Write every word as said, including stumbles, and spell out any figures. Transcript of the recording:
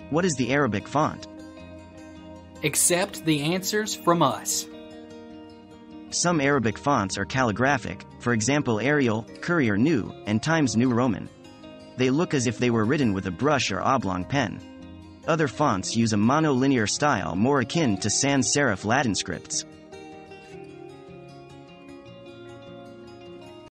What is the Arabic font? Accept the answers from us. Some Arabic fonts are calligraphic, for example Arial, Courier New, and Times New Roman. They look as if they were written with a brush or oblong pen. Other fonts use a monolinear style more akin to sans serif Latin scripts.